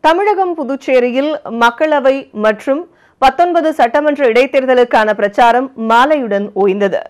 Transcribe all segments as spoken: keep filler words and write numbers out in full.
தமிழகம் புதுச்சேரியில் மக்களவை மற்றும் பத்தொன்பது சட்டமன்ற இடைத்தேர்தலுக்கான பிரச்சாரம் மாலையுடன் ஓய்ந்தது.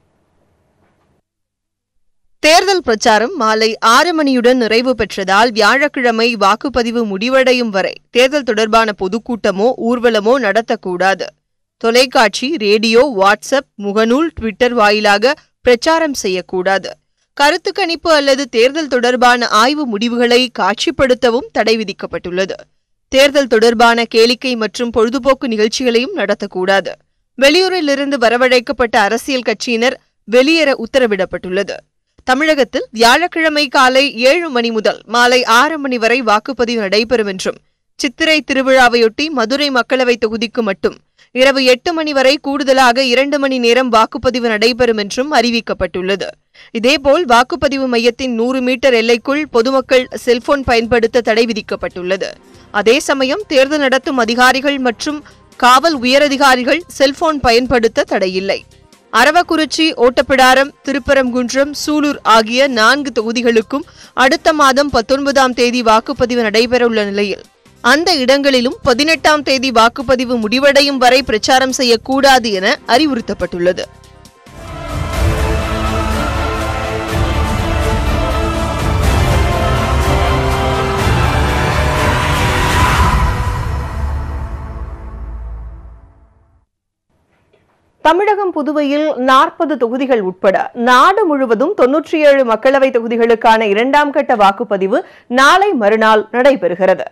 தேர்தல் பிரச்சாரம் மாலை ஆறு மணியுடன் நிறைவு பெற்றதால் வியாழக்கிழமை வாக்குப்பதிவு முடிவடையும் வரை தேர்தல் தொடர்பான பொதுக்கூட்டமோ ஊர்வலமோ நடத்தக்கூடாது. தொலைக்காட்சி, ரேடியோ, வாட்ஸ்அப், முகநூல், ட்விட்டர் வாயிலாக பிரச்சாரம் செய்யக்கூடாது. கருத்து கணிப்பு அல்லது தேர்தல் தொடர்பான ஆய்வு முடிவுகளை காட்சிப்படுத்தவும் தடை விதிக்கப்பட்டுள்ளது. தேர்தல் தொடர்பான கேளிக்கை மற்றும் பொழுதுபோக்கு நிகழ்ச்சிகளையும் நடத்தக்கூடாது. வெளியூரிலிருந்து வரவழைக்கப்பட்ட அரசியல் கட்சியினர் வெளியேற உத்தரவிடப்பட்டுள்ளது. தமிழகத்தில் வியாழக்கிழமை காலை ஏழு மணி முதல் மாலை ஆறு மணி வரை வாக்குப்பதிவு நடைபெறும் என்றும், சித்திரை திருவிழாவையொட்டி மதுரை மக்களவைத் தொகுதிக்கு மட்டும் இரவு எட்டு மணி வரை கூடுதலாக இரண்டு மணி நேரம் வாக்குப்பதிவு நடைபெறும் என்றும் அறிவிக்கப்பட்டுள்ளது. இதேபோல் வாக்குப்பதிவு மையத்தின் நூறு மீட்டர் எல்லைக்குள் பொதுமக்கள் செல்போன் பயன்படுத்த தடை விதிக்கப்பட்டுள்ளது. அதே சமயம் தேர்தல் நடத்தும் அதிகாரிகள் மற்றும் காவல் உயரதிகாரிகள் செல்போன் பயன்படுத்த தடையில்லை. அரவக்குறிச்சி, ஓட்டப்பிடாரம், திருப்பரங்குன்றம், சூலூர் ஆகிய நான்கு தொகுதிகளுக்கும் அடுத்த மாதம் பத்தொன்பதாம் தேதி வாக்குப்பதிவு நடைபெறவுள்ள நிலையில் அந்த இடங்களிலும் பதினெட்டாம் தேதி வாக்குப்பதிவு முடிவடையும் வரை பிரச்சாரம் செய்யக்கூடாது என அறிவுறுத்தப்பட்டுள்ளது. தமிழகம் புதுவையில் நாற்பது தொகுதிகள் உட்பட நாடு முழுவதும் தொன்னூற்றி ஏழு மக்களவை தொகுதிகளுக்கான இரண்டாம் கட்ட வாக்குப்பதிவு நாளை மறுநாள் நடைபெறுகிறது.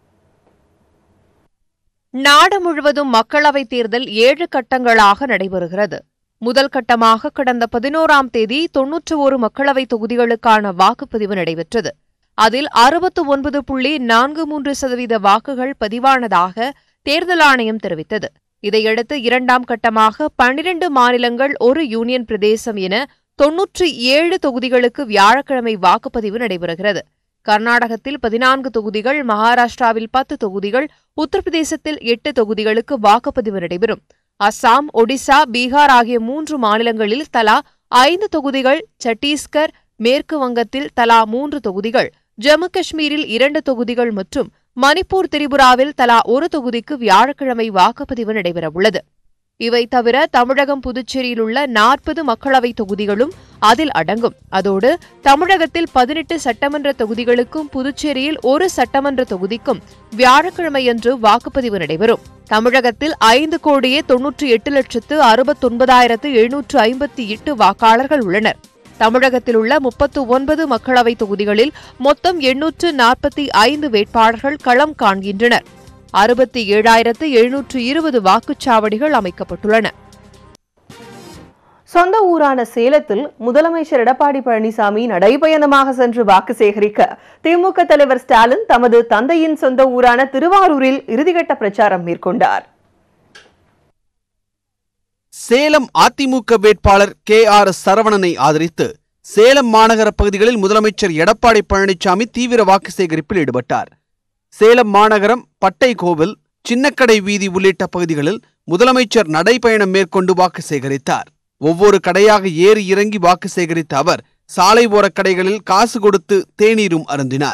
நாடு முழுவதும் மக்களவைத் தேர்தல் ஏழு கட்டங்களாக நடைபெறுகிறது. முதல் கட்டமாக கடந்த பதினோராம் தேதி தொன்னூற்றி ஒரு மக்களவைத் தொகுதிகளுக்கான வாக்குப்பதிவு நடைபெற்றது. அதில் அறுபத்து ஒன்பது புள்ளி நான்கு மூன்று சதவீத வாக்குகள் பதிவானதாக தேர்தல் ஆணையம் தெரிவித்தது. இதையடுத்து இரண்டாம் கட்டமாக பன்னிரண்டு மாநிலங்கள், ஒரு யூனியன் பிரதேசம் என தொன்னூற்றி ஏழு தொகுதிகளுக்கு வியாழக்கிழமை வாக்குப்பதிவு நடைபெறுகிறது. கர்நாடகத்தில் பதினான்கு தொகுதிகள், மகாராஷ்டிராவில் பத்து தொகுதிகள், உத்தரப்பிரதேசத்தில் எட்டு தொகுதிகளுக்கு வாக்குப்பதிவு நடைபெறும். அஸ்ஸாம், ஒடிசா, பீகார் ஆகிய மூன்று மாநிலங்களில் தலா ஐந்து தொகுதிகள், சத்தீஸ்கர், மேற்கு வங்கத்தில் தலா மூன்று தொகுதிகள், ஜம்மு காஷ்மீரில் இரண்டு தொகுதிகள் மற்றும் மணிப்பூர், திரிபுராவில் தலா ஒரு தொகுதிக்கு வியாழக்கிழமை வாக்குப்பதிவு நடைபெறவுள்ளது. இவை தவிர தமிழகம், புதுச்சேரியில் உள்ள நாற்பது மக்களவைத் தொகுதிகளும் அதில் அடங்கும். அதோடு தமிழகத்தில் பதினெட்டு சட்டமன்ற தொகுதிகளுக்கும் புதுச்சேரியில் ஒரு சட்டமன்ற தொகுதிக்கும் வியாழக்கிழமையன்று வாக்குப்பதிவு நடைபெறும். தமிழகத்தில் ஐந்து கோடியே தொன்னூற்றி எட்டு லட்சத்து அறுபத்தொன்பதாயிரத்து எழுநூற்று ஐம்பத்தி எட்டு வாக்காளர்கள் உள்ளனர். தமிழகத்தில் உள்ள முப்பத்து ஒன்பது மக்களவைத் தொகுதிகளில் மொத்தம் எண்ணூற்று நாற்பத்தி ஐந்து வேட்பாளர்கள் களம் காண்கின்றனர். அறுபத்தி ஏழாயிரத்து எழுநூற்று இருபது வாக்குச்சாவடிகள் அமைக்கப்பட்டுள்ளன. சொந்த ஊரான சேலத்தில் முதலமைச்சர் எடப்பாடி பழனிசாமி நடைபயணமாக சென்று வாக்கு சேகரிக்க திமுக தலைவர் ஸ்டாலின் தமது தந்தையின் சொந்த ஊரான திருவாரூரில் இறுதிக்கட்ட பிரச்சாரம் மேற்கொண்டார். சேலம் அதிமுக வேட்பாளர் கே ஆர் எஸ் சரவணனை ஆதரித்து சேலம் மாநகர பகுதிகளில் முதலமைச்சர் எடப்பாடி பழனிசாமி தீவிர வாக்கு சேகரிப்பில் ஈடுபட்டார். சேலம் மாநகரம், பட்டை கோவில், சின்னக்கடை வீதி உள்ளிட்ட பகுதிகளில் முதலமைச்சர் நடைபயணம் மேற்கொண்டு வாக்கு சேகரித்தார். ஒவ்வொரு கடையாக ஏறி இறங்கி வாக்கு சேகரித்த அவர் சாலை ஓர கடைகளில் காசு கொடுத்து தேநீரும் அருந்தினார்.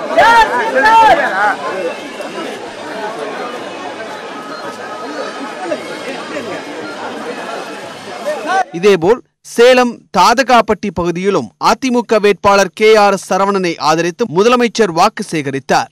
இதேபோல் சேலம் தாதகாப்பட்டி பகுதியிலும் அதிமுக வேட்பாளர் கே ஆர் எஸ் சரவணனை ஆதரித்து முதலமைச்சர் வாக்கு சேகரித்தார்.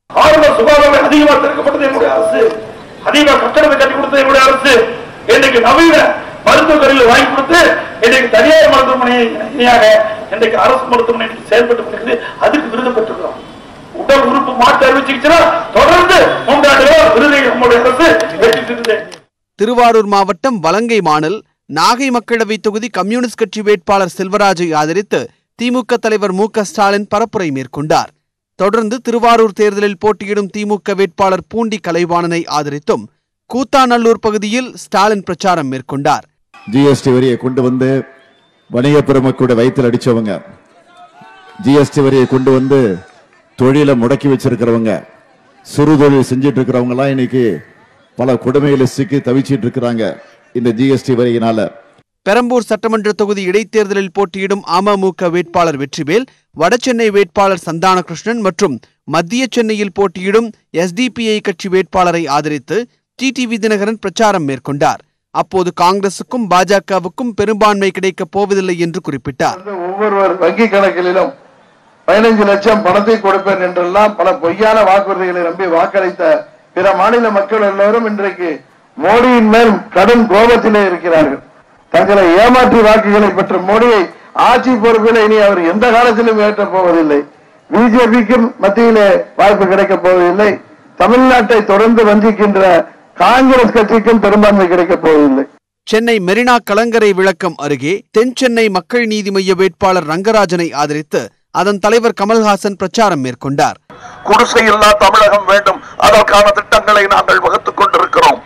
மருத்துவக்கரையில் வாங்கி கொடுத்து இன்றைக்கு தனியார் மருத்துவமனை இணையாக இன்றைக்கு அரசு மருத்துவமனை செயல்பட்டு அதுக்கு விருது பெற்றுக்கிறோம். உடல் உறுப்பு மாற்று அறிவிச்சுச்சுன்னா தொடர்ந்து மூன்றாண்டு விருதை நம்முடைய அரசு பெற்றிருந்தது. திருவாரூர் மாவட்டம் வலங்கை மாநில் நாகை மக்களவை தொகுதி கம்யூனிஸ்ட் கட்சி வேட்பாளர் செல்வராஜை ஆதரித்து திமுக தலைவர் மு க ஸ்டாலின் பரப்புரை மேற்கொண்டார். தொடர்ந்து திருவாரூர் தேர்தலில் போட்டியிடும் திமுக வேட்பாளர் பூண்டி கலைவாணனை ஆதரித்தும் கூத்தாநல்லூர் பகுதியில் ஸ்டாலின் பிரச்சாரம் மேற்கொண்டார். ஜிஎஸ்டி வரியை கொண்டு வந்து வணிக பெருமக்களுடைய வயிற்றில் அடிச்சவங்க, ஜிஎஸ்டி வரியை கொண்டு வந்து தொழிலை முடக்கி வச்சிருக்கிறவங்க, சிறு தொழில் செஞ்சிட்டு இருக்கிறவங்க எல்லாம் இன்னைக்கு பல கொடுமைகளை சிக்கி தவிச்சிட்டு இருக்கிறாங்க இந்த ஜிஎஸ்டி வரியினால. பெரம்பூர் சட்டமன்ற தொகுதி இடைத்தேர்தலில் போட்டியிடும் அமமுக வேட்பாளர் வெற்றிவேல், வடசென்னை வேட்பாளர் சந்தானகிருஷ்ணன் மற்றும் மத்திய சென்னையில் போட்டியிடும் எஸ்டிபிஐ கட்சி வேட்பாளரை ஆதரித்து டிடிவி தினகரன் பிரச்சாரம் மேற்கொண்டார். அப்போது காங்கிரசுக்கும் பாஜகவுக்கும் பெரும்பான்மை கிடைக்கப் போவதில்லை என்று குறிப்பிட்டார். ஒவ்வொருவர் வங்கி கணக்கிலும் பதினைந்து லட்சம் பணத்தை கொடுப்பேன் என்றெல்லாம் பல பொய்யான வாக்குறுதிகளை நம்பி வாக்களித்த பிற மாநில மக்கள் எல்லோரும் இன்றைக்கு மோடியின் மேல் கடும் கோபத்திலே இருக்கிறார்கள். தங்களை ஏமாற்றி வாக்குகளை பெற்ற மோடியை ஆட்சி பொறுப்பில் இனி அவர் எந்த காலத்திலும் ஏற்றப் போவதில்லை. பிஜேபிக்கும் மத்தியிலே வாய்ப்பு கிடைக்கப் போவதில்லை. தமிழ்நாட்டை தொடர்ந்து வஞ்சிக்கின்ற காங்கிரஸ் கட்சிக்கும் பெரும்பான்மை கிடைக்கப் போவதில்லை. சென்னை மெரினா கலங்கரை விளக்கம் அருகே தென் சென்னை மக்கள் நீதி மய்ய வேட்பாளர் ரங்கராஜனை ஆதரித்து அதன் தலைவர் கமல்ஹாசன் பிரச்சாரம் மேற்கொண்டார். குடிசையில்லா தமிழகம் வேண்டும், அதற்கான திட்டங்களை நாங்கள் வகுத்துக் கொண்டிருக்கிறோம்.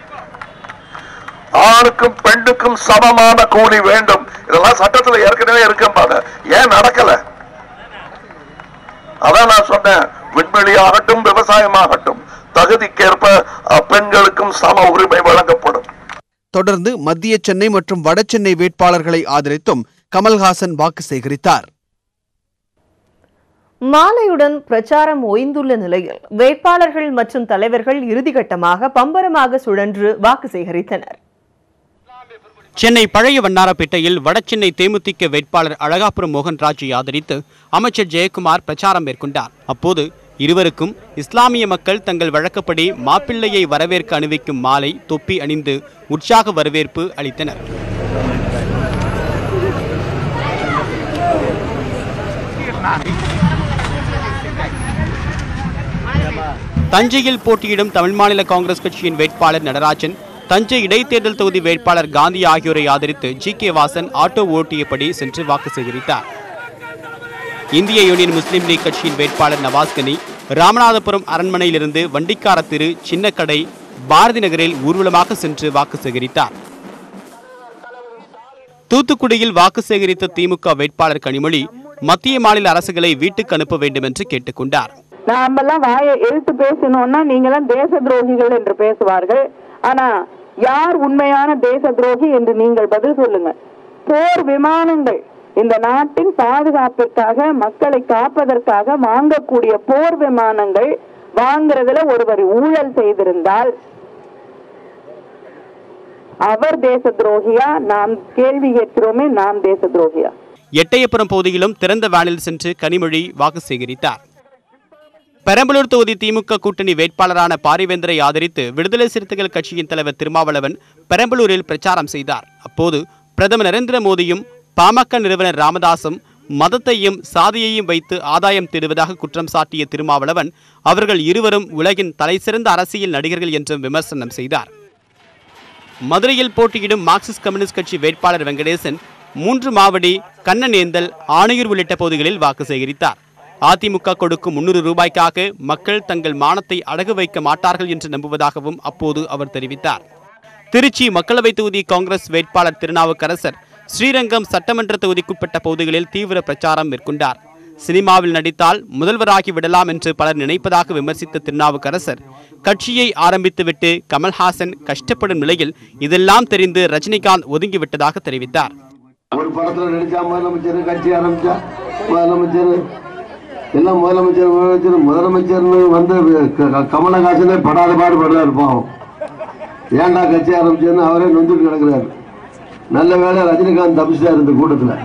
ஆணுக்கும் பெண்ணுக்கும் சமமான கூலி வேண்டும். இதெல்லாம் சட்டத்தில் ஏற்கனவே இருக்கின்றது. ஏன் நடக்கல? அதான் நான் சொன்னேன், விண்வெளியாகட்டும் விவசாயமாகட்டும் தகுதிக்கேற்ப பெண்களுக்கும் சம உரிமை வழங்கப்படும். தொடர்ந்து மத்திய சென்னை மற்றும் வட சென்னை வேட்பாளர்களை ஆதரித்தும் கமல்ஹாசன் வாக்கு சேகரித்தார். மாலையுடன் பிரச்சாரம் ஓய்ந்துள்ள நிலையில் வேட்பாளர்கள் மற்றும் தலைவர்கள் இறுதிக்கட்டமாக பம்பரமாக சுழன்று வாக்கு சேகரித்தனர். சென்னை பழைய வண்ணாரப்பேட்டையில் வடசென்னை தேமுதிக வேட்பாளர் அழகாபுரம் மோகன்ராஜை ஆதரித்து அமைச்சர் ஜெயக்குமார் பிரச்சாரம் மேற்கொண்டார். அப்போது இருவருக்கும் இஸ்லாமிய மக்கள் தங்கள் வழக்கப்படி மாப்பிள்ளையை வரவேற்க அணிவிக்கும் மாலை, தொப்பி அணிந்து உற்சாக வரவேற்பு அளித்தனர். தஞ்சையில் போட்டியிடும் தமிழ் மாநில காங்கிரஸ் கட்சியின் வேட்பாளர் நடராஜன், தஞ்சை இடைத்தேர்தல் தொகுதி வேட்பாளர் காந்தி ஆகியோரை ஆதரித்து ஜி கே வாசன் ஆட்டோ ஓட்டியபடி சென்று வாக்கு சேகரித்தார். இந்திய யூனியன் முஸ்லீம் லீக் கட்சியின் வேட்பாளர் நவாஸ்கனி ராமநாதபுரம் அரண்மனையிலிருந்து வண்டிக்கார திரு, சின்னக்கடை, பாரதி நகரில் ஊர்வலமாக சென்று வாக்கு சேகரித்தார். தூத்துக்குடியில் வாக்கு சேகரித்த திமுக வேட்பாளர் கனிமொழி மத்திய மாநில அரசுகளை வீட்டுக்கு அனுப்ப வேண்டும் என்று கேட்டுக்கொண்டார். நாமெல்லாம் வாயை எழுத்து பேசணும்னா நீங்களாம் தேச துரோகிகள் என்று பேசுவார்கள். ஆனா யார் உண்மையான தேச துரோகி என்று நீங்கள் பதில் சொல்லுங்க. போர் விமானங்கள் இந்த நாட்டின் பாதுகாப்பிற்காக, மக்களை காப்பதற்காக வாங்கக்கூடிய போர் விமானங்கள் வாங்குறதுல ஒருவர் ஊழல் செய்திருந்தால் அவர் தேச துரோகியா? நாம் கேள்வி கேட்கிறோமே, நாம் தேச துரோகியா? எட்டயபுரம் பகுதியிலும் திறந்த வேனில் சென்று கனிமொழி வாக்கு சேகரித்தார். பெரம்பலூர் தொகுதி திமுக கூட்டணி வேட்பாளரான பாரிவேந்தரை ஆதரித்து விடுதலை சிறுத்தைகள் கட்சியின் தலைவர் திருமாவளவன் பெரம்பலூரில் பிரச்சாரம் செய்தார். அப்போது பிரதமர் நரேந்திர மோடியும் பாமக நிறுவனர் ராமதாசும் மதத்தையும் சாதியையும் வைத்து ஆதாயம் தேடுவதாக குற்றம் சாட்டிய திருமாவளவன் அவர்கள் இருவரும் உலகின் தலைசிறந்த அரசியல் நடிகர்கள் என்றும் விமர்சனம் செய்தார். மதுரையில் போட்டியிடும் மார்க்சிஸ்ட் கம்யூனிஸ்ட் கட்சி வேட்பாளர் வெங்கடேசன் மூன்று மாவடி, கண்ணனேந்தல், ஆணையூர் உள்ளிட்ட பகுதிகளில் வாக்கு சேகரித்தார். அதிமுக கொடுக்கும் முன்னூறு ரூபாய்க்காக மக்கள் தங்கள் மானத்தை அடகு வைக்க மாட்டார்கள் என்று நம்புவதாகவும் அப்போது அவர் தெரிவித்தார். திருச்சி மக்களவை தொகுதி காங்கிரஸ் வேட்பாளர் திருநாவுக்கரசர் ஸ்ரீரங்கம் சட்டமன்ற தொகுதிக்குட்பட்ட பகுதிகளில் தீவிர பிரச்சாரம் மேற்கொண்டார். சினிமாவில் நடித்தால் முதல்வராகி விடலாம் என்று பலர் நினைப்பதாக விமர்சித்த திருநாவுக்கரசர் கட்சியை ஆரம்பித்துவிட்டு கமல்ஹாசன் கஷ்டப்படும் நிலையில் இதெல்லாம் தெரிந்து ரஜினிகாந்த் ஒதுங்கிவிட்டதாக தெரிவித்தார். ஒரு படத்துல நடிச்சா முதலமைச்சர், கட்சி ஆரம்பிச்சா முதலமைச்சர், எல்லாம் முதலமைச்சர் முதலமைச்சர் முதலமைச்சர்னு வந்து கமலஹாசனே படாத பாடுபடுறாரு. பாவம், ஏண்டா கட்சி ஆரம்பிச்சேன்னு அவரே நொந்துட்டு கிடக்குறாரு. நல்ல வேலை ரஜினிகாந்த் தப்பிச்சார். இந்த கூட்டத்தில்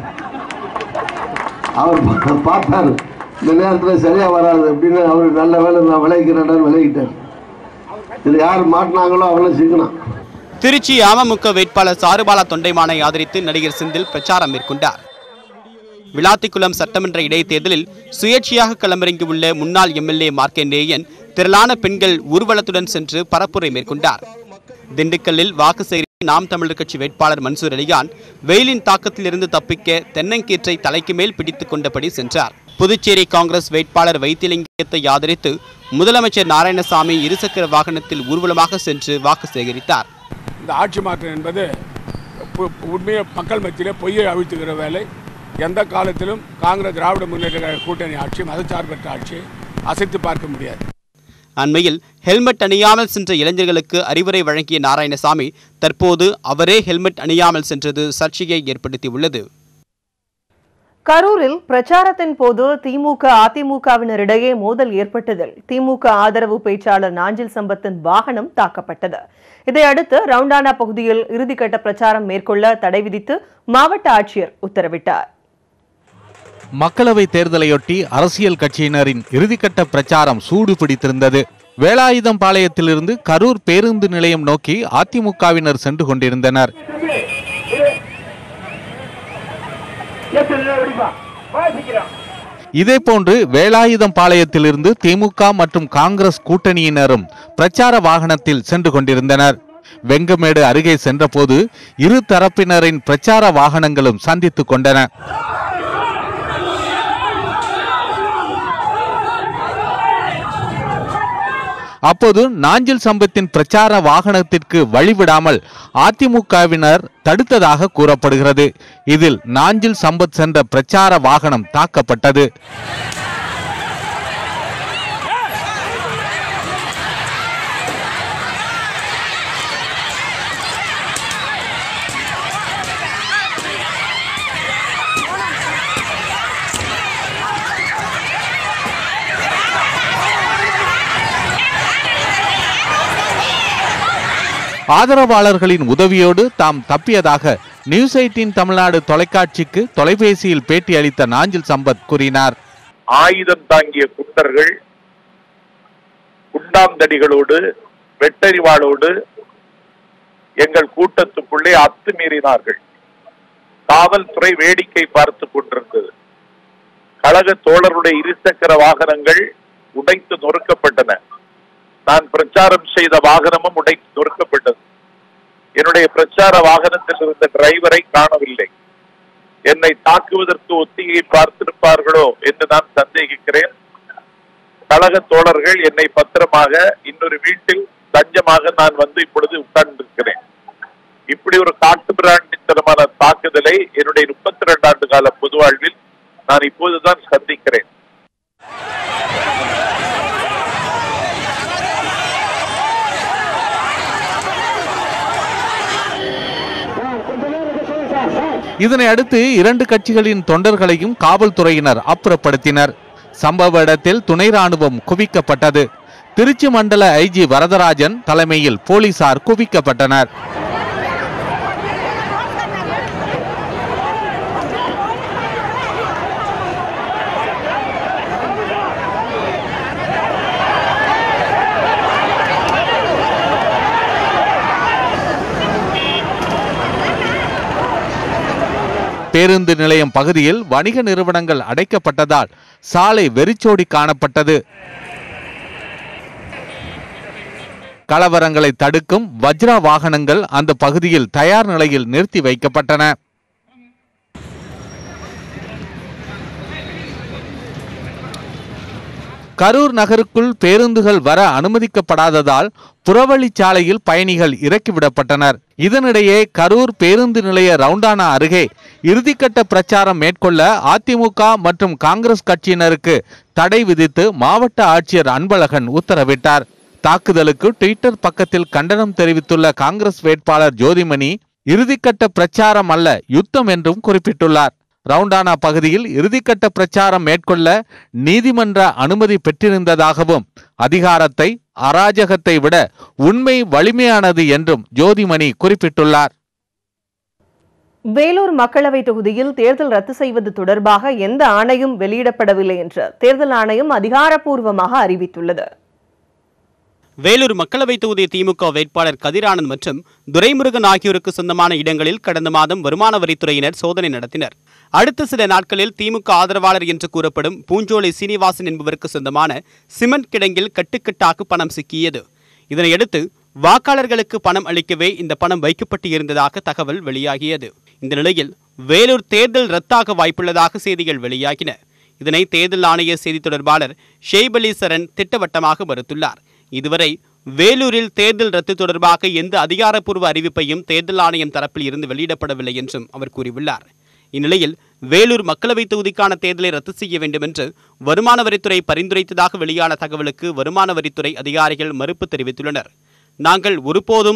அவர் பார்த்தாரு இந்த நேரத்தில் சரியா வராது அப்படின்னு அவர் நல்ல வேலை நான் விளைவிக்கிறேன் விளைவிட்டார். இது யார் மாட்டினாங்களோ அவளை சீக்கணும். திருச்சி அமமுக வேட்பாளர் சாருபாலா தொண்டைமானை ஆதரித்து நடிகர் செந்தில் பிரச்சாரம் மேற்கொண்டார். விளாத்திக்குளம் சட்டமன்ற இடைத்தேர்தலில் சுயேட்சையாக களமிறங்கியுள்ள முன்னாள் எம்எல்ஏ மார்க்கண்டேயன் திரளான பெண்கள் ஊர்வலத்துடன் சென்று பரப்புரை மேற்கொண்டார். திண்டுக்கல்லில் வாக்கு சேகரித்த நாம் தமிழர் கட்சி வேட்பாளர் மன்சூர் அலிகான் வெயிலின் தாக்கத்தில் இருந்து தப்பிக்க தென்னங்கீற்றை தலைக்கு மேல் பிடித்துக் கொண்டபடி சென்றார். புதுச்சேரி காங்கிரஸ் வேட்பாளர் வைத்திலிங்கத்தை ஆதரித்து முதலமைச்சர் நாராயணசாமி இருசக்கர வாகனத்தில் ஊர்வலமாக சென்று வாக்கு சேகரித்தார். இந்த ஆட்சி மாற்றம் என்பது உண்மையை மக்கள் மத்தியிலே பொய்யை அவிழ்த்துகிற வேலை. எந்த காலத்திலும் காங்கிரஸ் திராவிட முன்னேற்ற கழக கூட்டணி ஆட்சி, மதச்சார்பற்ற ஆட்சி அசைத்து பார்க்க முடியாது. அண்மையில் ஹெல்மெட் அணியாமல் சென்ற இளைஞர்களுக்கு அறிவுரை வழங்கிய நாராயணசாமி தற்போது அவரே ஹெல்மெட் அணியாமல் சென்றது சர்ச்சையை ஏற்படுத்தியுள்ளது. கரூரில் பிரச்சாரத்தின் போது திமுக அதிமுகவினரிடையே மோதல் ஏற்பட்டதில் திமுக ஆதரவு பேச்சாளர் நாஞ்சில் சம்பத்தின் வாகனம் தாக்கப்பட்டது. இதையடுத்து ரவுண்டானா பகுதியில் இறுதிக்கட்ட பிரச்சாரம் மேற்கொள்ள தடை விதித்து மாவட்ட ஆட்சியர் உத்தரவிட்டார். மக்களவை தேர்தலையொட்டி அரசியல் கட்சியினரின் இறுதிக்கட்ட பிரச்சாரம் சூடு பிடித்திருந்தது. வேலாயுதம் பாளையத்திலிருந்து கரூர் பேருந்து நிலையம் நோக்கி அதிமுகவினர் சென்று கொண்டிருந்தனர். இதேபோன்று வேலாயுதம் பாளையத்திலிருந்து திமுக மற்றும் காங்கிரஸ் கூட்டணியினரும் பிரச்சார வாகனத்தில் சென்று கொண்டிருந்தனர். வெங்கமேடு அருகே சென்றபோது இரு தரப்பினரின் பிரச்சார வாகனங்களும் சந்தித்துக் கொண்டன. அப்போது நாஞ்சில் சம்பத்தின் பிரச்சார வாகனத்திற்கு வழிவிடாமல் அதிமுகவினர் தடுத்ததாக கூறப்படுகிறது. இதில் நாஞ்சில் சம்பத் சென்ற பிரச்சார வாகனம் தாக்கப்பட்டது. ஆதரவாளர்களின் உதவியோடு தாம் தப்பியதாக நியூஸ் எயிட்டீன் தமிழ்நாடு தொலைக்காட்சிக்கு தொலைபேசியில் பேட்டி அளித்த நாஞ்சில் சம்பத் கூறினார். ஆயுதம் தாங்கிய குண்டர்கள் குண்டாந்தடிகளோடு வெட்டறிவாளோடு எங்கள் கூட்டத்துக்குள்ளே அத்துமீறினார்கள். காவல்துறை வேடிக்கை பார்த்து கொண்டிருந்தது. கழக தோழருடைய இருசக்கர வாகனங்கள் உடைத்து நொறுக்கப்பட்டன. நான் பிரச்சாரம் செய்த வாகனமும் உடைத்து நொறுக்கப்பட்டது. என்னுடைய பிரச்சார வாகனத்தில் இருந்த டிரைவரை காணவில்லை. என்னை தாக்குவதற்கு ஒத்திகை பார்த்திருப்பார்களோ என்று நான் சந்தேகிக்கிறேன். கழக தோழர்கள் என்னை பத்திரமாக இன்னொரு வீட்டில் தஞ்சமாக நான் வந்து இப்பொழுது உட்கார்ந்திருக்கிறேன். இப்படி ஒரு காட்டு பிராண்டித்தனமான தாக்குதலை என்னுடைய முப்பத்தி இரண்டு ஆண்டு கால பொது வாழ்வில் நான் இப்போதுதான் சந்திக்கிறேன். இதனை அடுத்து இரண்டு கட்சிகளின் தொண்டர்களையும் காவல்துறையினர் அப்புறப்படுத்தினர். சம்பவ இடத்தில் துணை ராணுவம் குவிக்கப்பட்டது. திருச்சி மண்டல ஐஜி வரதராஜன் தலைமையில் போலீசார் குவிக்கப்பட்டனர். பேருந்து நிலையம் பகுதியில் வணிக நிறுவனங்கள் அடைக்கப்பட்டதால் சாலை வெறிச்சோடி காணப்பட்டது. கலவரங்களை தடுக்கும் வஜ்ரா வாகனங்கள் அந்த பகுதியில் தயார் நிலையில் நிறுத்தி வைக்கப்பட்டன. கரூர் நகருக்குள் பேருந்துகள் வர அனுமதிக்கப்படாததால் புறவழிச்சாலையில் பயணிகள் இறக்கிவிடப்பட்டனர். இதனிடையே கரூர் பேருந்து நிலைய ரவுண்டானா அருகே இறுதிக்கட்ட பிரச்சாரம் மேற்கொள்ள அதிமுக மற்றும் காங்கிரஸ் கட்சியினருக்கு தடை விதித்து மாவட்ட ஆட்சியர் அன்பழகன் உத்தரவிட்டார். தாக்குதலுக்கு ட்விட்டர் பக்கத்தில் கண்டனம் தெரிவித்துள்ள காங்கிரஸ் வேட்பாளர் ஜோதிமணி, இறுதிக்கட்ட பிரச்சாரம் அல்ல யுத்தம் என்றும் குறிப்பிட்டுள்ளார். ரவுண்டானா பகுதியில் இறுதிக்கட்ட பிரச்சாரம் மேற்கொள்ள நீதிமன்ற அனுமதி பெற்றிருந்ததாகவும் அதிகாரத்தை அராஜகத்தை விட உண்மை வலிமையானது என்றும் ஜோதிமணி குறிப்பிட்டுள்ளார். வேலூர் மக்களவை தொகுதியில் தேர்தல் ரத்து செய்வது தொடர்பாக எந்த ஆணையும் வெளியிடப்படவில்லை என்று தேர்தல் ஆணையம் அதிகாரப்பூர்வமாக அறிவித்துள்ளது. வேலூர் மக்களவை தொகுதி திமுக வேட்பாளர் கதிரானந்த் மற்றும் துரைமுருகன் ஆகியோருக்கு சொந்தமான இடங்களில் கடந்த மாதம் வருமான வரித்துறையினர் சோதனை நடத்தினர். அடுத்த சில நாட்களில் திமுக ஆதரவாளர் என்று கூறப்படும் பூஞ்சோலை சீனிவாசன் என்பவருக்கு சொந்தமான சிமெண்ட் கிடங்கில் கட்டுக்கட்டாக பணம் சிக்கியது. இதனையடுத்து வாக்காளர்களுக்கு பணம் அளிக்கவே இந்த பணம் வைக்கப்பட்டு இருந்ததாக தகவல் வெளியாகியது. இந்த நிலையில் வேலூர் தேர்தல் ரத்தாக வாய்ப்புள்ளதாக செய்திகள் வெளியாகின. இதனை தேர்தல் ஆணைய செய்தி தொடர்பாளர் ஷெய்பலி சரண் திட்டவட்டமாக மறுத்துள்ளார். இதுவரை வேலூரில் தேர்தல் ரத்து தொடர்பாக எந்த அதிகாரப்பூர்வ அறிவிப்பையும் தேர்தல் ஆணையம் தரப்பில் இருந்து வெளியிடப்படவில்லை என்றும் அவர் கூறியுள்ளார். இந்நிலையில் வேலூர் மக்களவை தொகுதிக்கான தேர்தலை ரத்து செய்ய வேண்டும் என்று வருமான வரித்துறை பரிந்துரைத்ததாக வெளியான தகவலுக்கு வருமான வரித்துறை அதிகாரிகள் மறுப்பு தெரிவித்துள்ளனர். நாங்கள் ஒருபோதும்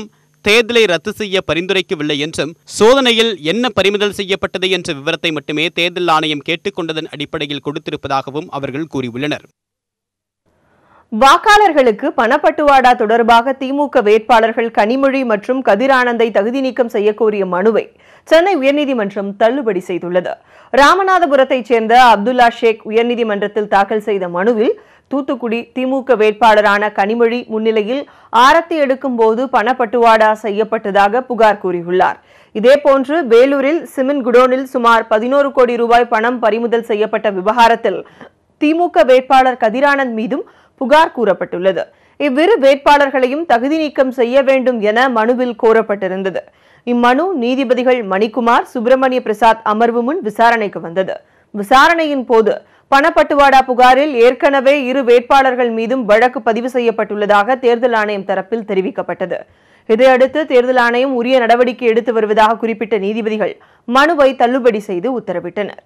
தேர்தலை ரத்து செய்ய பரிந்துரைக்கவில்லை என்றும் சோதனையில் என்ன பறிமுதல் செய்யப்பட்டது என்ற விவரத்தை மட்டுமே தேர்தல் ஆணையம் கேட்டுக்கொண்டதன் அடிப்படையில் கொடுத்திருப்பதாகவும் அவர்கள் கூறியுள்ளனர். வாக்காளர்களுக்கு பணப்பட்டுவாடா தொடர்பாக திமுக வேட்பாளர்கள் கனிமொழி மற்றும் கதிரானந்தை தகுதி நீக்கம் செய்யக்கோரிய மனுவை சென்னை உயர்நீதிமன்றம் தள்ளுபடி செய்துள்ளது. ராமநாதபுரத்தைச் சேர்ந்த அப்துல்லா ஷேக் உயர்நீதிமன்றத்தில் தாக்கல் செய்த மனுவில் தூத்துக்குடி திமுக வேட்பாளரான கனிமொழி முன்னிலையில் ஆரத்தி எடுக்கும் போது பணப்பட்டுவாடா செய்யப்பட்டதாக புகார் கூறியுள்ளார். இதேபோன்று வேலூரில் சிமெண்ட் குடோனில் சுமார் பதினோரு கோடி ரூபாய் பணம் பறிமுதல் செய்யப்பட்ட விவகாரத்தில் திமுக வேட்பாளர் கதிரானந்த் மீதும் புகார் கூறப்பட்டுள்ளது. இவ்விரு வேட்பாளர்களையும் தகுதி நீக்கம் செய்ய வேண்டும் என மனுவில் கோரப்பட்டிருந்தது. இம்மனு நீதிபதிகள் மணிக்குமார், சுப்பிரமணிய பிரசாத் அமர்வு முன் விசாரணைக்கு வந்தது. விசாரணையின் போது பணப்பட்டுவாடா புகாரில் ஏற்கனவே இரு வேட்பாளர்கள் மீதும் வழக்கு பதிவு செய்யப்பட்டுள்ளதாக தேர்தல் ஆணையம் தரப்பில் தெரிவிக்கப்பட்டது. இதையடுத்து தேர்தல் ஆணையம் உரிய நடவடிக்கை எடுத்து வருவதாக குறிப்பிட்ட நீதிபதிகள் மனுவை தள்ளுபடி செய்து உத்தரவிட்டனர்.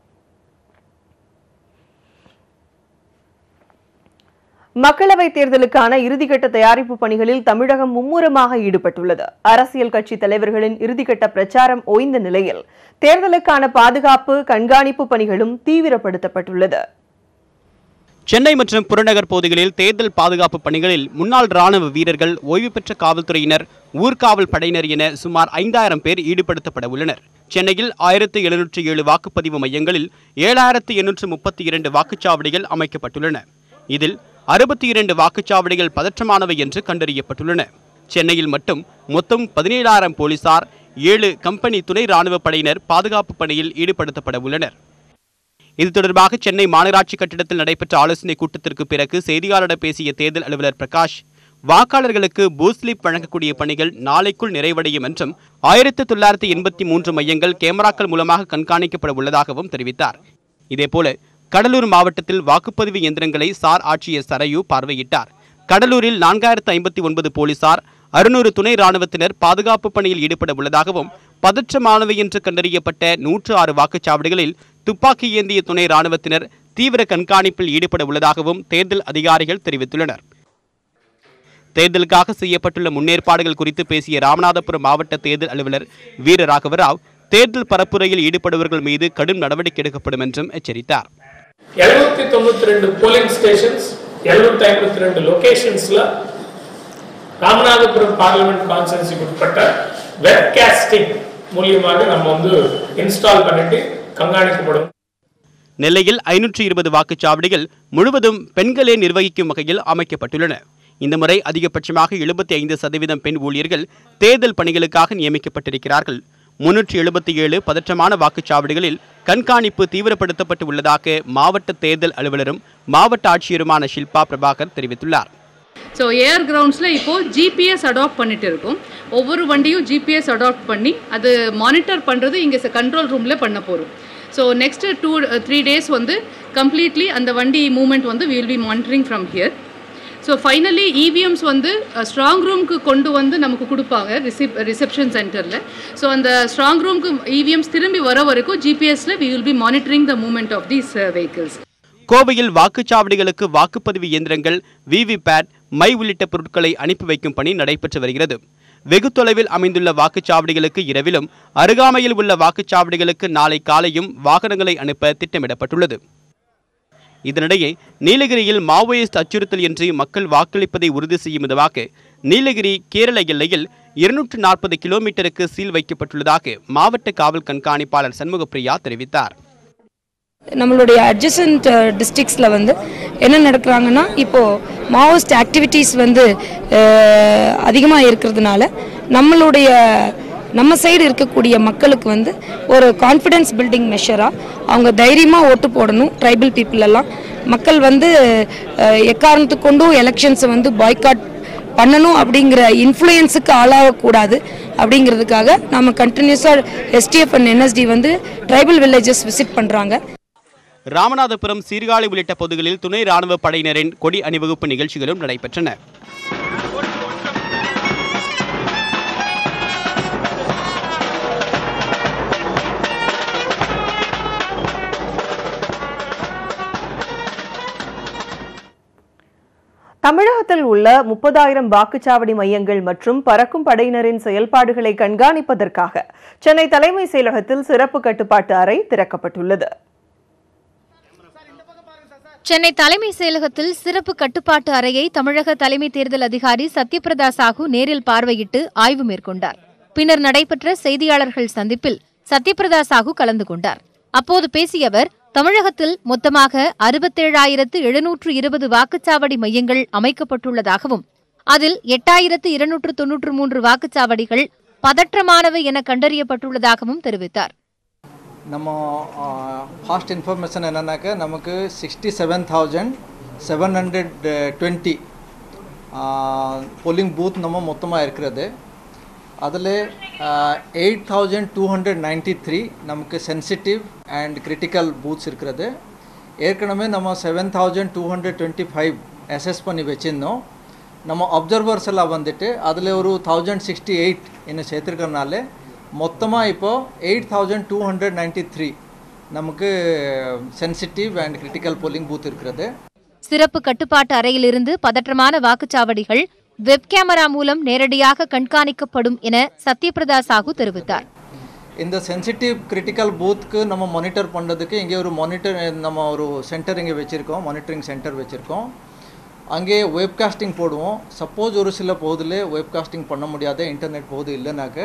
மக்களவைத் தேர்தலுக்கான இறுதிக்கட்ட தயாரிப்பு பணிகளில் தமிழகம் மும்முரமாக ஈடுபட்டுள்ளது. அரசியல் கட்சி தலைவர்களின் இறுதிக்கட்ட பிரச்சாரம் ஓய்ந்த நிலையில் தேர்தலுக்கான பாதுகாப்பு கண்காணிப்பு பணிகளும் தீவிரப்படுத்தப்பட்டுள்ளது. சென்னை மற்றும் புறநகர் பகுதிகளில் தேர்தல் பாதுகாப்பு பணிகளில் முன்னாள் ராணுவ வீரர்கள், ஓய்வு பெற்ற காவல்துறையினர், ஊர்காவல் படையினர் என சுமார் ஐந்தாயிரம் பேர் ஈடுபடுத்தப்பட உள்ளனர். சென்னையில் ஆயிரத்து எழுநூற்று ஏழு வாக்குப்பதிவு மையங்களில் ஏழாயிரத்து எண்ணூற்று முப்பத்தி இரண்டு வாக்குச்சாவடிகள் அமைக்கப்பட்டுள்ளன. இதில் அறுபத்தி இரண்டு வாக்குச்சாவடிகள் பதற்றமானவை என்று கண்டறியப்பட்டுள்ளன. சென்னையில் மட்டும் மொத்தம் பதினேழாயிரம் போலீசார், ஏழு கம்பெனி துணை ராணுவ படையினர் பாதுகாப்பு பணியில் ஈடுபடுத்தப்பட உள்ளனர். இது தொடர்பாக சென்னை மாநகராட்சி கட்டிடத்தில் நடைபெற்ற ஆலோசனைக் கூட்டத்திற்கு பிறகு செய்தியாளரிடம் பேசிய தேர்தல் அலுவலர் பிரகாஷ், வாக்காளர்களுக்கு பூத் ஸ்லிப் வழங்கக்கூடிய பணிகள் நாளைக்குள் நிறைவடையும் என்றும் ஆயிரத்தி தொள்ளாயிரத்தி எண்பத்தி மூன்று மையங்கள் கேமராக்கள் மூலமாக கண்காணிக்கப்பட உள்ளதாகவும் தெரிவித்தார். இதேபோல கடலூர் மாவட்டத்தில் வாக்குப்பதிவு இயந்திரங்களை சார் ஆட்சியர் சரையு பார்வையிட்டார். கடலூரில் நான்காயிரத்து ஐம்பத்தி ஒன்பது போலீசார், அறுநூறு துணை ராணுவத்தினர் பாதுகாப்பு பணியில் ஈடுபட உள்ளதாகவும், பதற்றமானவை என்று கண்டறியப்பட்ட நூற்று ஆறு வாக்குச்சாவடிகளில் துப்பாக்கி ஏந்திய துணை ராணுவத்தினர் தீவிர கண்காணிப்பில் ஈடுபட உள்ளதாகவும் தேர்தல் அதிகாரிகள் தெரிவித்துள்ளனர். தேர்தலுக்காக செய்யப்பட்டுள்ள முன்னேற்பாடுகள் குறித்து பேசிய ராமநாதபுரம் மாவட்ட தேர்தல் அலுவலர் வீரராகவராவ், தேர்தல் பரப்புரையில் ஈடுபடுபவர்கள் மீது கடும் நடவடிக்கை எடுக்கப்படும் என்றும் எச்சரித்தார். எழுநூத்தி தொண்ணூத்தி ரெண்டு போலிங் ஸ்டேஷன்ஸ், எழுநூத்தி ஐம்பத்தி ரெண்டு லொகேஷன்ஸ்ல ராமநாதபுரம் பார்லிமெண்ட் கான்ஸ்டிட்யூன்சிக்கு உட்பட்ட வெப்காஸ்டிங் மூலியமாக நம்ம வந்து இன்ஸ்டால் பண்ணிட்டு கண்காணிக்கப்படும். நெல்லையில் ஐநூற்று இருபது வாக்குச்சாவடிகள் முழுவதும் பெண்களே நிர்வகிக்கும் வகையில் அமைக்கப்பட்டுள்ளன. இந்த முறை அதிகபட்சமாக எழுபத்தி ஐந்து சதவீதம் பெண் ஊழியர்கள் தேர்தல் பணிகளுக்காக நியமிக்கப்பட்டிருக்கிறார்கள். முன்னூற்றி எழுபத்தி ஏழு பதற்றமான வாக்குச்சாவடிகளில் கண்காணிப்பு தீவிரப்படுத்தப்பட்டு உள்ளதாக மாவட்ட தேர்தல் அலுவலரும் மாவட்ட ஆட்சியருமான ஷில்பா பிரபாகர் தெரிவித்துள்ளார். ஸோ ஏர் கிரவுண்ட்ஸில் இப்போது ஜிபிஎஸ் அடாப்ட் பண்ணிட்டு இருக்கோம். ஒவ்வொரு வண்டியும் ஜிபிஎஸ் அடாப்ட் பண்ணி அது மானிட்டர் பண்ணுறது இங்கே கண்ட்ரோல் ரூமில் பண்ண போகிறோம். So next two three days வந்து கம்ப்ளீட்லி அந்த வண்டி மூவ்மெண்ட் வந்து will be monitoring from here. So finally EVMs வந்து ஸ்ட்ராங் ரூமுக்கு கொண்டு வந்து நமக்கு கொடுப்பாங்க ரிசிப் ரிசப்ஷன் சென்டரில். ஸோ அந்த ஸ்ட்ராங் ரூமுக்கு இவிஎம்ஸ் திரும்பி வர வரைக்கும் ஜிபிஎஸ்ல we will be monitoring the movement of these vehicles. கோவையில் வாக்குச்சாவடிகளுக்கு வாக்குப்பதிவு இயந்திரங்கள், விவிபேட், மை உள்ளிட்ட பொருட்களை அனுப்பி வைக்கும் பணி நடைபெற்று வருகிறது. வெகு தொலைவில் அமைந்துள்ள வாக்குச்சாவடிகளுக்கு இரவிலும், அருகாமையில் உள்ள வாக்குச்சாவடிகளுக்கு நாளை காலையும் வாகனங்களை அனுப்ப திட்டமிடப்பட்டுள்ளது. இதனிடையே நீலகிரியில் மாவோயிஸ்ட் அச்சுறுத்தல் இன்றி மக்கள் வாக்களிப்பதை உறுதி செய்யும் விதமாக நீலகிரி கேரள எல்லையில் இருநூற்று நாற்பது கிலோமீட்டருக்கு சீல் வைக்கப்பட்டுள்ளதாக மாவட்ட காவல் கண்காணிப்பாளர் சண்முகப்பிரியா தெரிவித்தார். நம்மளுடைய அட்ஜசன்ட் டிஸ்ட்ரிக்ஸில் வந்து என்ன நடக்கிறாங்கன்னா, இப்போது மாவோயிஸ்ட் ஆக்டிவிட்டீஸ் வந்து அதிகமாக இருக்கிறதுனால நம்மளுடைய நம்ம சைடு இருக்கக்கூடிய மக்களுக்கு வந்து ஒரு கான்ஃபிடென்ஸ் பில்டிங் மெஷராக அவங்க தைரியமாக ஓட்டு போடணும். ட்ரைபல் பீப்புள் எல்லாம் மக்கள் வந்து எக்காரணத்துக்கு கொண்டும் எலெக்ஷன்ஸை வந்து பாய்காட் பண்ணணும் அப்படிங்கிற இன்ஃப்ளூயன்ஸுக்கு ஆளாகக்கூடாது அப்படிங்கிறதுக்காக நம்ம கண்டினியூஸாக எஸ்டிஎஃப் அண்ட் என்எஸ்டி வந்து ட்ரைபல் வில்லேஜஸ் விசிட் பண்ணுறாங்க. ராமநாதபுரம், சீர்காழி உள்ளிட்ட பகுதிகளில் துணை ராணுவ படையினரின் கொடி அணிவகுப்பு நிகழ்ச்சிகளும் நடைபெற்றன. தமிழகத்தில் உள்ள முப்பதாயிரம் வாக்குச்சாவடி மையங்கள் மற்றும் பறக்கும் படையினரின் செயல்பாடுகளை கண்காணிப்பதற்காக சென்னை தலைமை செயலகத்தில் சிறப்பு கட்டுப்பாட்டு அறை திறக்கப்பட்டுள்ளது. சென்னை தலைமை செயலகத்தில் சிறப்பு கட்டுப்பாட்டு அறையை தமிழக தலைமை தேர்தல் அதிகாரி சத்யபிரதா சாஹூ நேரில் பார்வையிட்டு ஆய்வு மேற்கொண்டார். பின்னர் நடைபெற்ற செய்தியாளர்கள் சந்திப்பில் சத்யபிரதா சாஹூ கலந்து கொண்டார். அப்போது பேசிய அவர், தமிழகத்தில் மொத்தமாக அறுபத்தேழாயிரத்து எழுநூற்று இருபது வாக்குச்சாவடி மையங்கள் அமைக்கப்பட்டுள்ளதாகவும் அதில் எட்டாயிரத்து இருநூற்று தொன்னூற்று மூன்று வாக்குச்சாவடிகள் பதற்றமானவை என கண்டறியப்பட்டுள்ளதாகவும் தெரிவித்தார். நம்ம ஃபாஸ்ட் இன்ஃபர்மேஷன் என்னன்னாக்க நமக்கு sixty seven thousand seven hundred twenty polling booth நம்ம மொத்தமாக இருக்கிறது. அதில் eight thousand two hundred ninety three நமக்கு சென்சிட்டிவ் அண்ட் கிரிட்டிக்கல் பூத்ஸ் இருக்கிறது. ஏற்கனவே நம்ம seven thousand two hundred twenty five assess பண்ணி வச்சுருந்தோம். நம்ம அப்சர்வர்ஸ் எல்லாம் வந்துட்டு அதில் ஒரு தௌசண்ட் சிக்ஸ்டி எயிட் இன்னும் சேர்த்துருக்கறனால மொத்தமாக இப்போது eight thousand two hundred ninety three நமக்கு sensitive and critical polling booth இருக்கிறது. சிறப்பு கட்டுப்பாட்டு அறையிலிருந்து பதற்றமான வாக்குச்சாவடிகள் வெப் கேமரா மூலம் நேரடியாக கண்காணிக்கப்படும் என சத்யபிரதா சாஹூ தெரிவித்தார். இந்த சென்சிட்டிவ் கிரிட்டிக்கல் பூத்துக்கு நம்ம மானிட்டர் பண்ணுறதுக்கு இங்கே ஒரு மானிட்டர் நம்ம ஒரு சென்டர் இங்கே வச்சுருக்கோம், மானிட்டரிங் சென்டர் வச்சுருக்கோம். அங்கே வெப்காஸ்டிங் போடுவோம். சப்போஸ் ஒரு சில பகுதியில் வெப்காஸ்டிங் பண்ண முடியாத இன்டர்நெட் பகுதி இல்லைனாக்க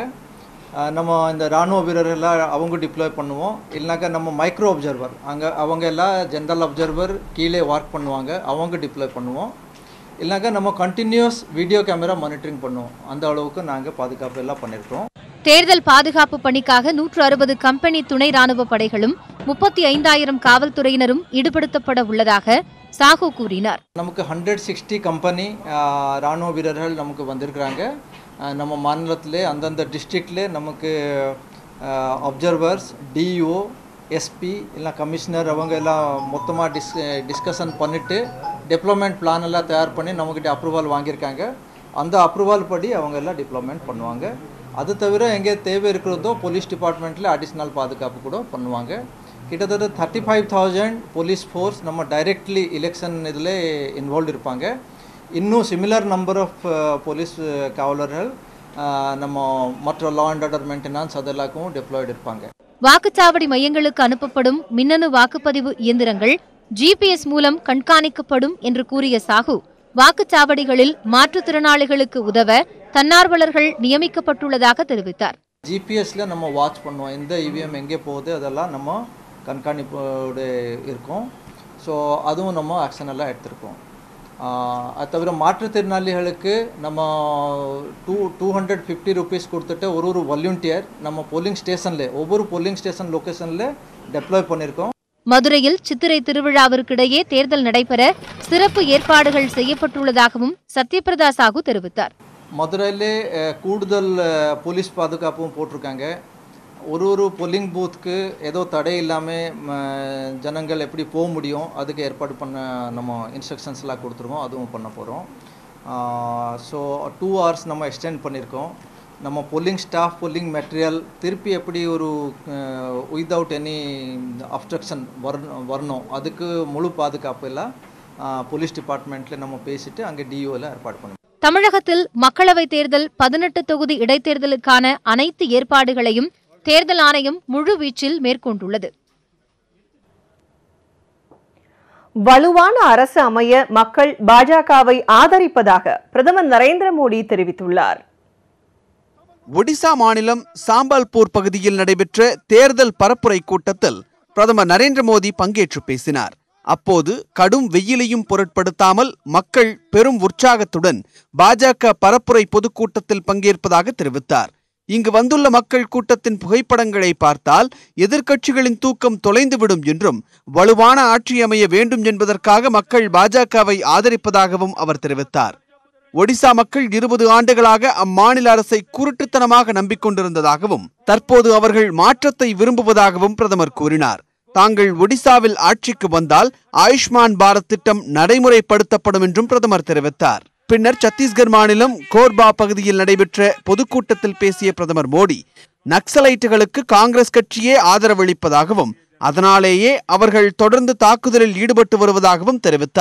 நம்ம இந்த இராணுவ வீரர்களெல்லாம் அவங்க டிப்ளாய் பண்ணுவோம். இல்லைனாக்கா நம்ம மைக்ரோ அப்சர்வர் அங்கே அவங்க எல்லாம் ஜென்ரல் அப்சர்வர் கீழே ஒர்க் பண்ணுவாங்க, அவங்க டிப்ளாய் பண்ணுவோம். இல்லைனாக்கா நம்ம கண்டினியூஸ் வீடியோ கேமரா மானிட்டரிங் பண்ணுவோம். அந்த அளவுக்கு நாங்கள் பாதுகாப்பு எல்லாம் பண்ணியிருக்கோம். தேர்தல் பாதுகாப்பு பணிக்காக நூற்று அறுபது கம்பெனி துணை ராணுவ படைகளும் முப்பத்தி ஐந்தாயிரம் காவல்துறையினரும் ஈடுபடுத்தப்பட உள்ளதாக சாஹூ கூறினார். நமக்கு ஹண்ட்ரட் சிக்ஸ்டி கம்பெனி ராணுவ வீரர்கள் நமக்கு வந்திருக்கிறாங்க. நம்ம மாநிலத்திலே அந்தந்த டிஸ்ட்ரிக்ட்லே நமக்கு அப்சர்வர்ஸ், டிஇஓ, எஸ்பி இல்லை கமிஷனர் அவங்க எல்லாம் மொத்தமாக டிஸ் டிஸ்கஷன் பண்ணிவிட்டு டெப்ளாய்மெண்ட் பிளான் எல்லாம் தயார் பண்ணி நம்மக்கிட்ட அப்ரூவல் வாங்கியிருக்காங்க. அந்த அப்ரூவல் படி அவங்க எல்லாம் டிப்ளாய்மெண்ட் பண்ணுவாங்க. அது தவிர எங்கே தேவை இருக்கிறதோ போலீஸ் டிபார்ட்மெண்ட்டில் அடிஷ்னல் பாதுகாப்பு கூட பண்ணுவாங்க. கிட்டத்தட்ட thirty five thousand police force நம்ம டைரெக்ட்லி எலெக்ஷன் இதில் இன்வால்வ் இருப்பாங்க. இன்னும் சிமிலர் நம்பர் ஆஃப் போலீஸ் காவலர்கள் நம்ம மற்ற லா அண்ட் ஆர்டர் மெயின்டெனன்ஸ் அதெல்லாக்கும் டெப்ளாய்டு இருப்பாங்க. வாக்குச்சாவடி மையங்களுக்கு அனுப்பப்படும் மின்னணு வாக்குப்பதிவு இயந்திரங்கள் ஜிபிஎஸ் மூலம் கண்காணிக்கப்படும் என்று கூறிய சாஹூ, வாக்குச்சாவடிகளில் மாற்றுத்திறனாளிகளுக்கு உதவ தன்னார்வலர்கள் நியமிக்கப்பட்டுள்ளதாக தெரிவித்தார். ஜிபிஎஸ்ல நம்ம வாட்ச் பண்ணுவோம், எந்த இவிஎம் எங்கே போகுது அதெல்லாம் நம்ம கண்காணிப்போடு இருக்கோம். ஸோ அதுவும் நம்ம ஆக்ஷன் எல்லாம் எடுத்திருக்கோம். அது தவிர மாற்றுத்திறனாளிகளுக்கு நம்ம two two hundred fifty rupees கொடுத்துட்டு ஒரு ஒரு வாலண்டியர் நம்ம போலிங் ஸ்டேஷனில் ஒவ்வொரு போலிங் ஸ்டேஷன் லொக்கேஷனில் டெப்ளாய் பண்ணியிருக்கோம். மதுரையில் சித்திரை திருவிழாவிற்கிடையே தேர்தல் நடைபெற சிறப்பு ஏற்பாடுகள் செய்யப்பட்டுள்ளதாகவும் சத்யபிரதா சாஹூ தெரிவித்தார். மதுரையிலே கூடுதல் போலீஸ் பாதுகாப்பும் போட்டிருக்காங்க. ஒரு ஒரு போலிங் பூத்துக்கு ஏதோ தடை இல்லாமல் ஜனங்கள் எப்படி போக முடியும் அதுக்கு ஏற்பாடு பண்ண நம்ம இன்ஸ்ட்ரக்ஷன்ஸ்லாம் கொடுத்துருக்கோம், அதுவும் பண்ண போகிறோம். ஸோ டூ ஹவர்ஸ் நம்ம எக்ஸ்டெண்ட் பண்ணியிருக்கோம். நம்ம போலிங் ஸ்டாஃப், போலிங் மெட்டீரியல் திருப்பி எப்படி ஒரு வித்தவுட் எனி அப்ஸ்ட்ரக்ஷன் வரணும் வரணும் அதுக்கு முழு பாதுகாப்பு எல்லாம் போலீஸ் டிபார்ட்மெண்ட்டில் நம்ம பேசிட்டு அங்கே டிஓவில் ஏற்பாடு பண்ணுவோம். தமிழகத்தில் மக்களவைத் தேர்தல் பதினெட்டு தொகுதி இடைத்தேர்தலுக்கான அனைத்து ஏற்பாடுகளையும் தேர்தல் ஆணையம் முழுவீச்சில் மேற்கொண்டுள்ளது. வலுவான அரசு அமைய மக்கள் பாஜகவை ஆதரிப்பதாக பிரதமர் நரேந்திர மோடி தெரிவித்துள்ளார். ஒடிசா மாநிலம் சாம்பல்பூர் பகுதியில் நடைபெற்ற தேர்தல் பரப்புரை கூட்டத்தில் பிரதமர் நரேந்திர மோடி பங்கேற்று பேசினார். அப்போது கடும் வெயிலையும் பொருட்படுத்தாமல் மக்கள் பெரும் உற்சாகத்துடன் பாஜக பரப்புரை பொதுக்கூட்டத்தில் பங்கேற்பதாக தெரிவித்தார். இங்கு வந்துள்ள மக்கள் கூட்டத்தின் புகைப்படங்களை பார்த்தால் எதிர்க்கட்சிகளின் தூக்கம் தொலைந்துவிடும் என்றும் வலுவான ஆட்சி அமைய வேண்டும் என்பதற்காக மக்கள் பாஜகவை ஆதரிப்பதாகவும் அவர் தெரிவித்தார். ஒடிசா மக்கள் இருபது ஆண்டுகளாக அம்மாநில அரசை குருட்டுத்தனமாக நம்பிக்கொண்டிருந்ததாகவும் தற்போது அவர்கள் மாற்றத்தை விரும்புவதாகவும் பிரதமர் கூறினார். தாங்கள் ஒடிசாவில் ஆட்சிக்கு வந்தால் ஆயுஷ்மான் பாரத் திட்டம் நடைமுறைப்படுத்தப்படும் என்றும் பிரதமர் தெரிவித்தார். பின்னர் சத்தீஸ்கர் மாநிலம் கோர்பா பகுதியில் நடைபெற்ற பொதுக்கூட்டத்தில் பேசிய பிரதமர் மோடி, நக்சலைட்டுகளுக்கு காங்கிரஸ் கட்சியே ஆதரவளிப்பதாகவும் அதனாலேயே அவர்கள் தொடர்ந்து தாக்குதலில் ஈடுபட்டு வருவதாகவும் தெரிவித்தார்.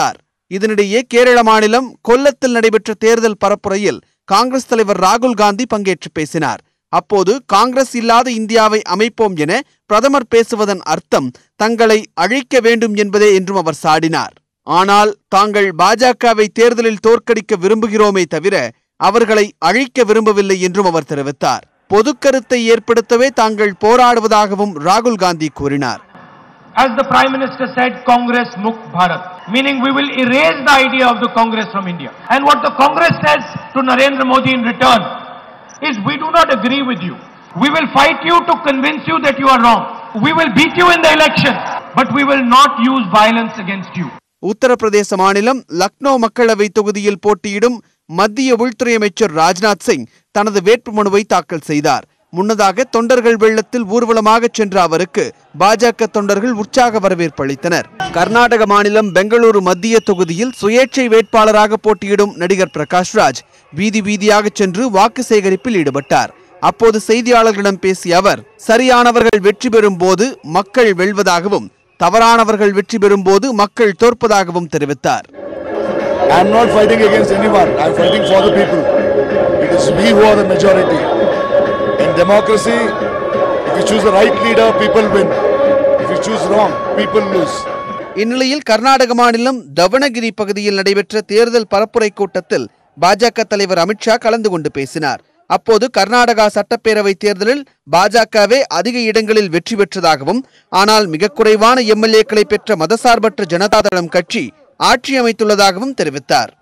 இதனிடையே கேரள மாநிலம் கொல்லத்தில் நடைபெற்ற தேர்தல் பரப்புரையில் காங்கிரஸ் தலைவர் ராகுல் காந்தி பங்கேற்று பேசினார். அப்போது காங்கிரஸ் இல்லாத இந்தியாவை அமைப்போம் என பிரதமர் பேசுவதன் அர்த்தம் தங்களை அழிக்க வேண்டும் என்பதே என்றும் அவர் சாடினார். ஆனால் தாங்கள் பாஜகவை தேர்தலில் தோற்கடிக்க விரும்புகிறோமே தவிர அவர்களை அழிக்க விரும்பவில்லை என்றும் அவர் தெரிவித்தார். பொதுக்கருத்தை ஏற்படுத்தவே தாங்கள் போராடுவதாகவும் ராகுல் காந்தி கூறினார். As the Prime Minister said, Congress Mukt Bharat, meaning we will erase the idea of the Congress from India. And what the Congress says to Narendra Modi in return is, we do not agree with you. We will fight you to convince you that you are wrong. We will beat you in the election, but we will not use violence against you. Uttar Pradesh மாநிலம் லக்னோ மக்களவை தொகுதியில் போட்டியிடும் மத்திய உள்துறை அமைச்சர் ராஜ்நாத் சிங் தனது வேட்புமனுவை தாக்கல் செய்தார். முன்னதாக தொண்டர்கள் வெள்ளத்தில் ஊர்வலமாக சென்ற அவருக்கு பாஜக தொண்டர்கள் உற்சாக வரவேற்பு அளித்தனர். கர்நாடக மாநிலம் பெங்களூரு மத்திய தொகுதியில் சுயேட்சை வேட்பாளராக போட்டியிடும் நடிகர் பிரகாஷ் ராஜ் வீதி வீதியாக சென்று வாக்கு சேகரிப்பில் ஈடுபட்டார். அப்போது செய்தியாளர்களிடம் பேசிய அவர், சரியானவர்கள் வெற்றி பெறும் போது மக்கள் வெல்வதாகவும் தவறானவர்கள் வெற்றி பெறும் போது மக்கள் தோற்பதாகவும் தெரிவித்தார். I am not fighting against anyone. I am fighting for the people. It is we who are the majority. In democracy, if you choose the right leader, people win. If you choose wrong, people lose. இந்நிலையில் கர்நாடக மாநிலம் தவணகிரி பகுதியில் நடைபெற்ற தேர்தல் பரப்புரை கூட்டத்தில் பாஜக தலைவர் அமித்ஷா கலந்து கொண்டு பேசினார். அப்போது கர்நாடகா சட்டப்பேரவை தேர்தலில் பாஜகவே அதிக இடங்களில் வெற்றி பெற்றதாகவும், ஆனால் மிக குறைவான எம்எல்ஏக்களை பெற்ற மதசார்பற்ற ஜனதாதளம் கட்சி ஆட்சி அமைத்துள்ளதாகவும் தெரிவித்தார்.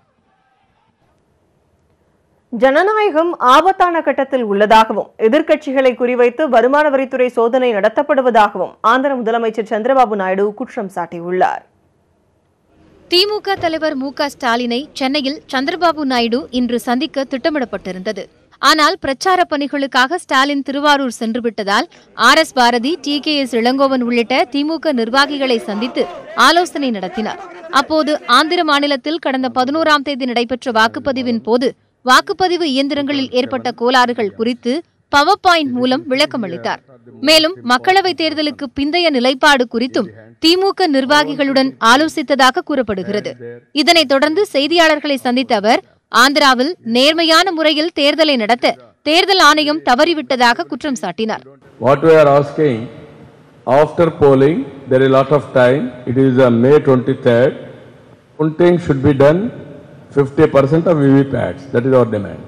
ஜனநாயகம் ஆபத்தான கட்டத்தில் உள்ளதாகவும் எதிர்க்கட்சிகளை குறிவைத்து வருமான வரித்துறை சோதனை நடத்தப்படுவதாகவும் ஆந்திர முதலமைச்சர் சந்திரபாபு நாயுடு குற்றம் சாட்டியுள்ளார். திமுக தலைவர் மு க ஸ்டாலினை சென்னையில் சந்திரபாபு நாயுடு இன்று சந்திக்க திட்டமிடப்பட்டிருந்தது. ஆனால் பிரச்சார பணிகளுக்காக ஸ்டாலின் திருவாரூர் சென்றுவிட்டதால் ஆர் எஸ் பாரதி, டி கே எஸ் இளங்கோவன் உள்ளிட்ட திமுக நிர்வாகிகளை சந்தித்து ஆலோசனை நடத்தினார். அப்போது ஆந்திர மாநிலத்தில் கடந்த பதினோராம் தேதி நடைபெற்ற வாக்குப்பதிவின் போது வாக்குப்பதிவு இயந்திரங்களில் ஏற்பட்ட கோளாறுகள் குறித்து பவர் பாயிண்ட் மூலம் விளக்கம் அளித்தார். மேலும் மக்களவைத் தேர்தலுக்கு பிந்தைய நிலைப்பாடு குறித்தும் திமுக நிர்வாகிகளுடன் ஆலோசித்ததாக கூறப்படுகிறது. இதனைத் தொடர்ந்து செய்தியாளர்களை சந்தித்த அவர், ஆந்திராவில் நேர்மையான முறையில் தேர்தலை நடத்த தேர்தல் ஆணையம் தவறிவிட்டதாக குற்றம் சாட்டினார். What we are asking, after polling, there is a lot of time. It is uh, May twenty-third. Counting should be done fifty percent of V V P A Ts. That is our demand.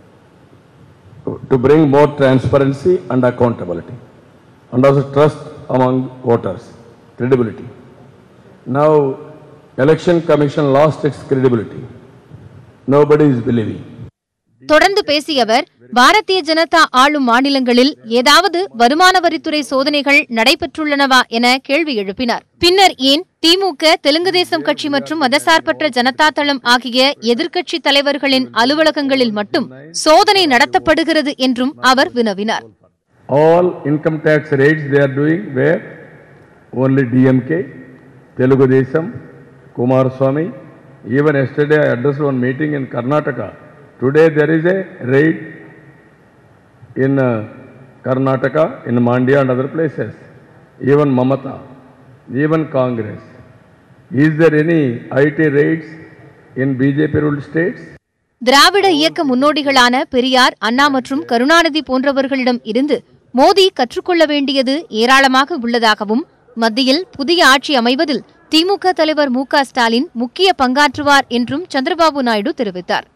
To bring more transparency and accountability, and also trust among voters, credibility. Now, Election Commission lost its credibility. Nobody is believing. தொடர்ந்து பேசிய அவர், பாரதிய ஜனதா ஆளும் மாநிலங்களில் ஏதாவது வருமான வரித்துறை சோதனைகள் நடைபெற்றுள்ளனவா என கேள்வி எழுப்பினார். பின்னர் ஏன் திமுக, தெலுங்கு தேசம் கட்சி மற்றும் மதசார்பற்ற ஜனதா தளம் ஆகிய எதிர்க்கட்சி தலைவர்களின் அலுவலகங்களில் மட்டும் சோதனை நடத்தப்படுகிறது என்றும் அவர் வினவினார். All income tax raids they are doing where only D M K, Telugu Desam, Kumaraswamy. Even yesterday I addressed one meeting in Karnataka. Today there is a raid in uh, Karnataka, in Mandya and other places. Even Mamata, even Congress. Is there any I T raids in B J P ruled states? திராவிட இயக்க முன்னோடிகளான பெரியார், அண்ணா மற்றும் கருணாநிதி போன்றவர்களிடம் இருந்து மோடி கற்றுக்கொள்ள வேண்டியது ஏராளமாக உள்ளதாகவும், மத்தியில் புதிய ஆட்சி அமைவதில் திமுக தலைவர் மு க ஸ்டாலின் முக்கிய பங்காற்றுவார் என்றும் சந்திரபாபு நாயுடு தெரிவித்தார்.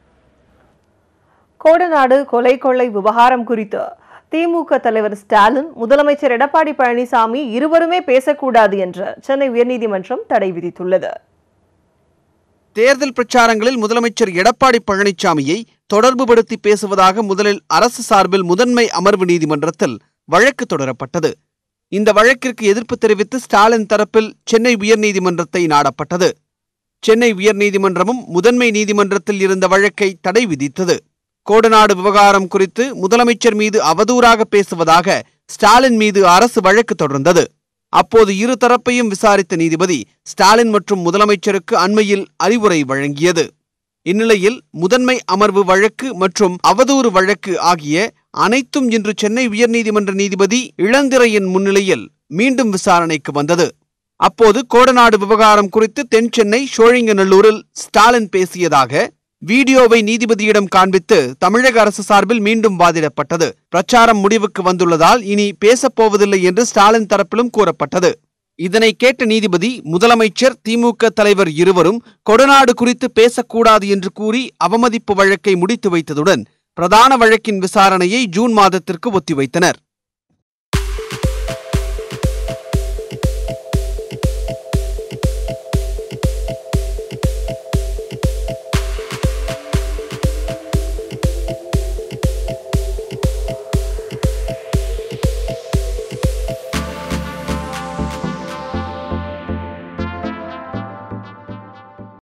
கோடநாடு கொலை கொள்ளை விவகாரம் குறித்து திமுக தலைவர் ஸ்டாலின், முதலமைச்சர் எடப்பாடி பழனிசாமி இருவருமே பேசக்கூடாது என்று சென்னை உயர்நீதிமன்றம் தடை விதித்துள்ளது. தேர்தல் பிரச்சாரங்களில் முதலமைச்சர் எடப்பாடி பழனிசாமியை தொடர்புபடுத்தி பேசுவதாக முதலில் அரசு சார்பில் முதன்மை அமர்வு நீதிமன்றத்தில் வழக்கு தொடரப்பட்டது. இந்த வழக்கிற்கு எதிர்ப்பு தெரிவித்து ஸ்டாலின் தரப்பில் சென்னை உயர்நீதிமன்றத்தை நாடப்பட்டது. சென்னை உயர்நீதிமன்றமும் முதன்மை நீதிமன்றத்தில் இருந்த வழக்கை தடை விதித்தது. கோடநாடு விவகாரம் குறித்து முதலமைச்சர் மீது அவதூறாக பேசுவதாக ஸ்டாலின் மீது அரசு வழக்கு தொடர்ந்தது. அப்போது இரு தரப்பையும் விசாரித்த நீதிபதி ஸ்டாலின் மற்றும் முதலமைச்சருக்கு அண்மையில் அறிவுரை வழங்கியது. இந்நிலையில் முதன்மை அமர்வு வழக்கு மற்றும் அவதூறு வழக்கு ஆகிய அனைத்தும் இன்று சென்னை உயர்நீதிமன்ற நீதிபதி இளந்திரையின் முன்னிலையில் மீண்டும் விசாரணைக்கு வந்தது. அப்போது கோடநாடு விவகாரம் குறித்து தென் சென்னை சோழிங்கநல்லூரில் ஸ்டாலின் பேசியதாக வீடியோவை நீதிபதியிடம் காண்பித்து தமிழக அரசு சார்பில் மீண்டும் வாதிடப்பட்டது. பிரச்சாரம் முடிவுக்கு வந்துள்ளதால் இனி பேசப்போவதில்லை என்று ஸ்டாலின் தரப்பிலும் கூறப்பட்டது. இதனை கேட்ட நீதிபதி முதலமைச்சர், திமுக தலைவர் இருவரும் கொடநாடு குறித்து பேசக்கூடாது என்று கூறி அவமதிப்பு வழக்கை முடித்து வைத்ததுடன் பிரதான வழக்கின் விசாரணையை ஜூன் மாதத்திற்கு ஒத்திவைத்தனர்.